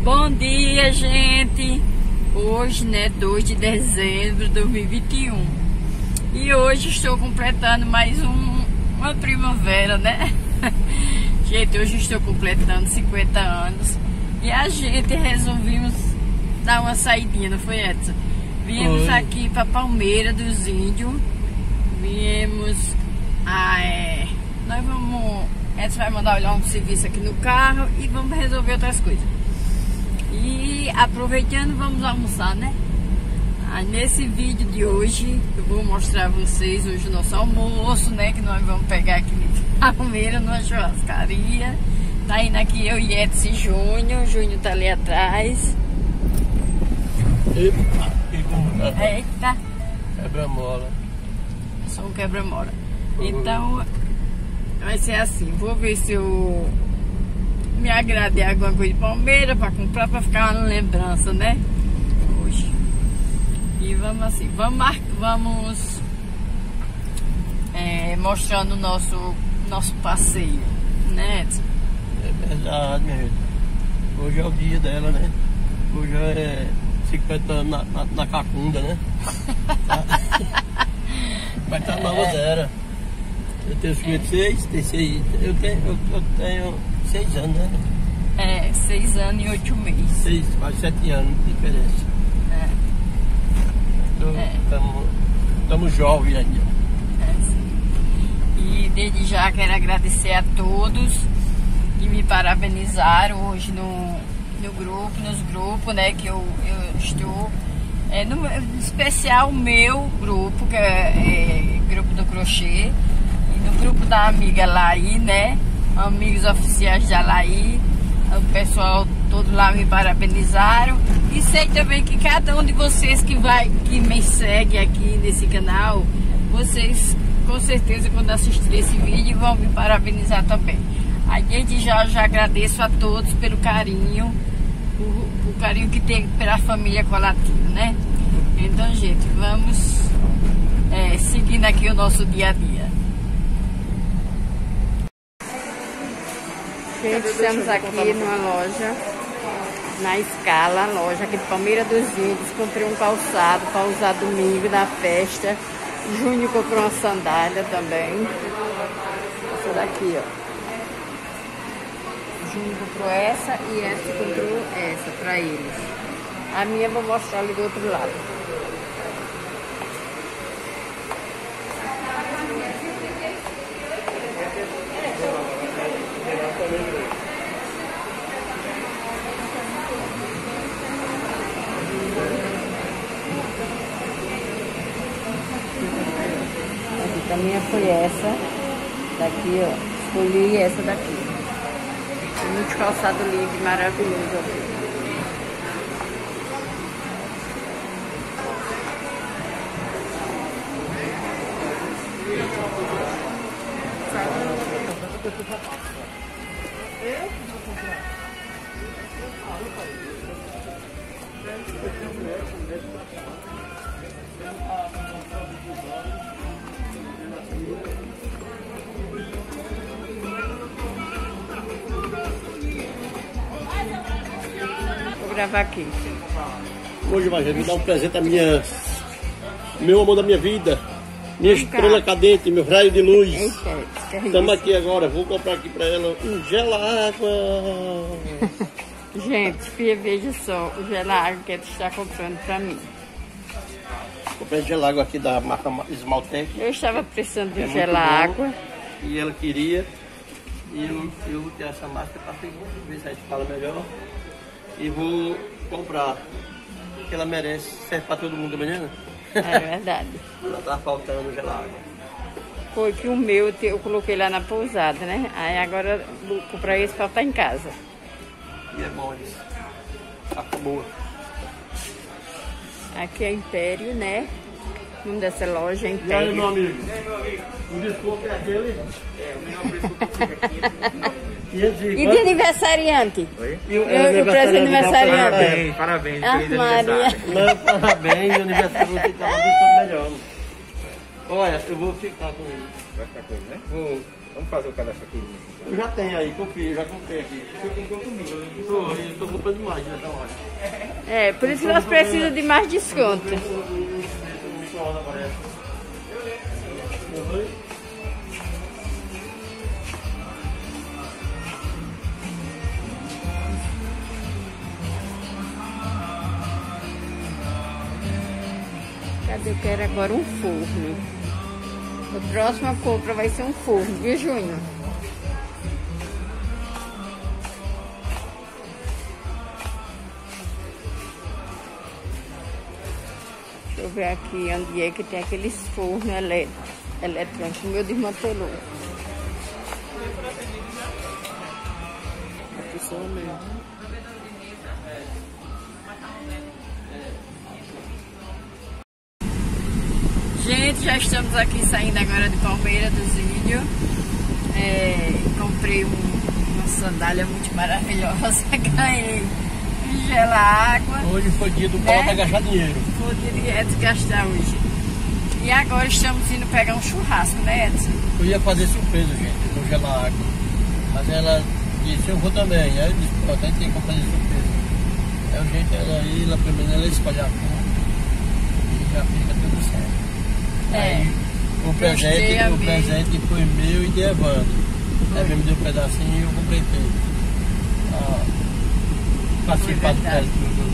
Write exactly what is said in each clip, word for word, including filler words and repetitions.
Bom dia, gente! Hoje, né, dois de dezembro de dois mil e vinte e um. E hoje estou completando mais um, uma primavera, né? Gente, hoje estou completando cinquenta anos. E a gente resolvimos dar uma saidinha, não foi, Edson? Viemos Oi. aqui para Palmeira dos Índios. Viemos a... É, nós vamos... Edson vai mandar olhar um serviço aqui no carro e vamos resolver outras coisas. E aproveitando, vamos almoçar, né? Ah, nesse vídeo de hoje eu vou mostrar a vocês hoje o nosso almoço, né? Que nós vamos pegar aqui em Palmeira, numa churrascaria. Tá indo aqui eu e Edson e Júnior. O Júnior tá ali atrás. Eita! Eita! Quebra-mola. Só um quebra-mola. Então vai ser assim. Vou ver se eu me agradei alguma coisa de Palmeira para comprar, para ficar uma lembrança, né? Hoje. E vamos assim, vamos, vamos é, mostrando o nosso, nosso passeio, né, Edson? É verdade, minha gente. Hoje é o dia dela, né? Hoje é cinquenta anos na, na, na cacunda, né? Vai estar nova é. zero. Eu tenho cinquenta e seis, tem seis, eu tenho, eu, eu tenho seis anos, né? É, seis anos e oito meses. Seis, quase sete anos de diferença. É. Então, estamos é. jovens ainda. É, sim. E desde já quero agradecer a todos que me parabenizaram hoje no, no grupo, nos grupos, né, que eu, eu estou. É, no, em especial o meu grupo, que é, é grupo do crochê. No grupo da amiga Laí, né? Amigos oficiais da Laí, o pessoal todo lá me parabenizaram. E sei também que cada um de vocês que vai, que me segue aqui nesse canal, vocês com certeza quando assistirem esse vídeo vão me parabenizar também. Aí desde já eu já agradeço a todos pelo carinho, o, o carinho que tem pela família Colatina, né? Então, gente, vamos é, seguindo aqui o nosso dia a dia. Gente, estamos aqui numa loja, na Escala, loja aqui de Palmeira dos Índios. Comprei um calçado para usar domingo na festa. Júnior comprou uma sandália também. Essa daqui, ó. Júnior comprou essa e essa comprou essa para eles. A minha eu vou mostrar ali do outro lado. A minha foi essa daqui, ó. Escolhi essa daqui. Muito calçado livre, maravilhoso aqui. Vou gravar aqui. Hoje, Magé, me dá um presente a minha, meu amor da minha vida, minha estrela cadente, meu raio de luz. Eita, estamos aqui agora, vou comprar aqui pra ela um gela-água. Gente, filha, veja só o gela-água que ele está comprando pra mim. Comprei gela-água aqui da marca Esmaltec. Eu estava precisando de é gela-água. E ela queria. E eu, eu vou ter essa marca para ver se a gente fala melhor. E vou comprar. Porque ela merece, serve para todo mundo amanhã. É verdade. Ela tá faltando gela-água. Foi que o meu eu coloquei lá na pousada, né? Aí agora vou comprar esse para estar em casa. E é bom isso. Tá boa. Aqui é Império, né? O nome dessa loja é Império. E aí, meu amigo? O desconto é aquele? É, o melhor preço que eu consigo aqui. E de aniversariante? Oi? E o, o presente de aniversariante? Parabéns, parabéns. Ah, Feliz Maria. aniversário. Não, parabéns, o aniversário você tá um desconto melhor. Olha, eu vou ficar com ele. Vai ficar com ele, né? Vou. Vamos fazer o cadastro aqui. Eu já tenho aí, confio, já comprei aqui. Você comprou comigo. Eu tô, eu tô compra demais, né? Então, olha. É, por isso que nós precisamos de mais desconto. Cadê? Eu quero agora um forno. A próxima compra vai ser um forno, viu, Júnior? Deixa eu ver aqui onde é que tem aqueles fornos eletrônicos. O meu desmantelou. Aqui só o meu. Gente, já estamos aqui saindo agora de Palmeira do Zílio. É, comprei um, uma sandália muito maravilhosa. Ganhei gela água. Hoje foi dia do né? Paulo gastar dinheiro. Foi dia de Edson gastar hoje. E agora estamos indo pegar um churrasco, né, Edson? Eu ia fazer surpresa, gente, no gela água. Mas ela disse, eu vou também. Aí eu disse, pronto, aí tem que fazer surpresa. É o jeito dela ir, lá primeiro ela escolhe a cor. E já fica tudo certo. É. Aí, o presente, o presente foi meu e de Evandro. Aí me deu um pedacinho e eu completei. Ah, participar do, do,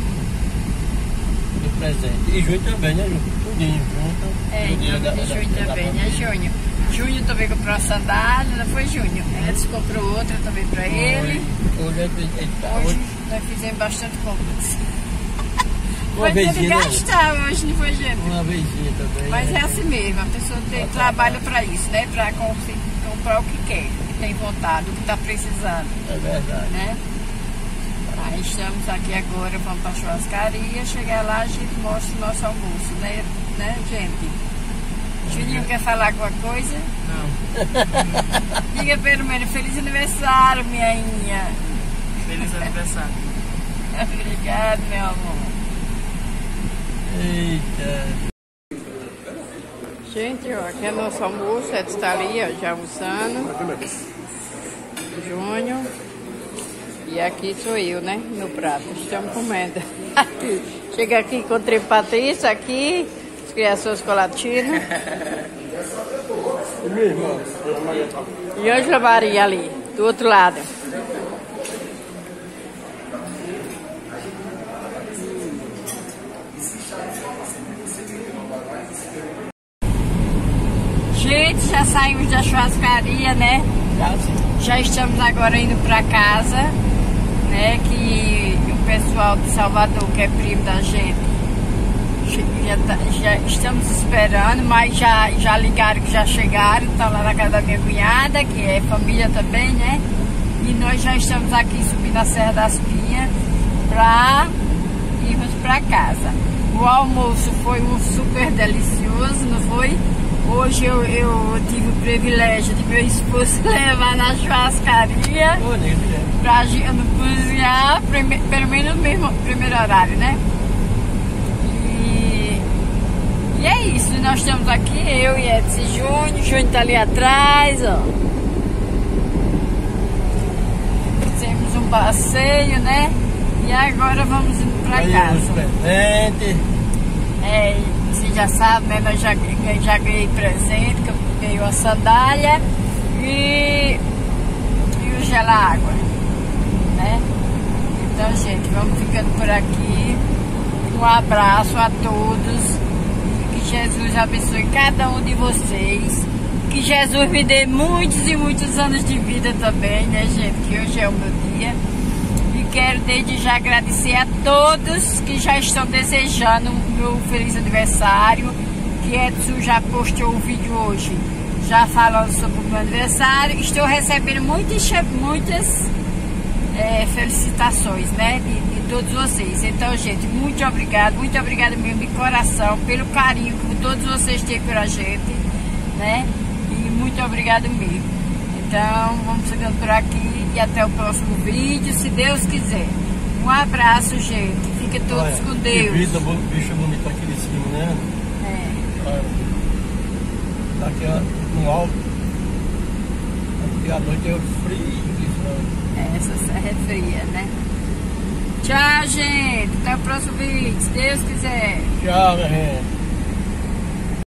do presente. E Júnior também, né, Júnior? Tudinho junto. É, em nome de Júnior também, né, Júnior? Júnior também comprou uma sandália, não foi, Júnior? Edson comprou outra também pra ele. Hoje, hoje, hoje nós fizemos bastante compras. Uma foi vezinha, gastar né? Hoje, não foi, gente? Uma vezinha também. Mas né? é assim mesmo, a pessoa tem ah, trabalho para isso, né? Para comprar o que quer, o que tem vontade, o que está precisando. É verdade. Né? Aí estamos aqui agora, vamos para a churrascaria, chegar lá a gente mostra o nosso almoço, né, né gente? Juninho quer falar alguma coisa? Não. Diga pelo menos, feliz aniversário, minha Inha. Feliz aniversário. Obrigado, meu amor. Eita. Gente, ó, aqui é nosso almoço, Edson está ali, ó, já almoçando. Júnior. E aqui sou eu, né, no prato. Estamos comendo. Aqui. Chega aqui, encontrei Patrícia aqui, as criações colatinas. E Ângela Maria ali, do outro lado. Gente, já saímos da churrascaria, né? Já estamos agora indo para casa, né? Que o pessoal de Salvador, que é primo da gente, já, tá, já estamos esperando, mas já, já ligaram que já chegaram, estão lá na casa da minha cunhada, que é família também, né? E nós já estamos aqui subindo a Serra das Pinhas para irmos para casa. O almoço foi um super delicioso, não foi? Hoje eu, eu tive o privilégio de meu esposo levar na churrascaria pra gente cozinhar, prime, pelo menos no mesmo primeiro horário, né? E, e é isso, nós estamos aqui, eu e Edson e Júnior, Júnior tá ali atrás, ó. Fizemos um passeio, né? E agora vamos indo pra aí casa. Presente. É, você já sabe, né? Nós já, já ganhei presente, que eu ganhei uma sandália e, e o gela água, né? Então, gente, vamos ficando por aqui. Um abraço a todos. Que Jesus abençoe cada um de vocês. Que Jesus me dê muitos e muitos anos de vida também, né, gente? Que hoje é o meu dia. E quero desde já agradecer a todos que já estão desejando o meu feliz aniversário. Que Edson já postou o vídeo hoje, já falando sobre o meu aniversário. Estou recebendo muitas, muitas é, felicitações, né, de, de todos vocês. Então, gente, muito obrigado, muito obrigada mesmo de coração pelo carinho que todos vocês têm pela gente, né? E muito obrigado mesmo. Então, vamos ficando por aqui e até o próximo vídeo, se Deus quiser. Um abraço, gente. Fiquem todos Olha, com Deus. Que vida, bicho bonito aqui de cima, né? É. Olha, tá aqui ó, no alto. Aqui à noite é frio. É, essa serra é fria, né? gente. Até o próximo vídeo, se Deus quiser. Tchau, minha gente.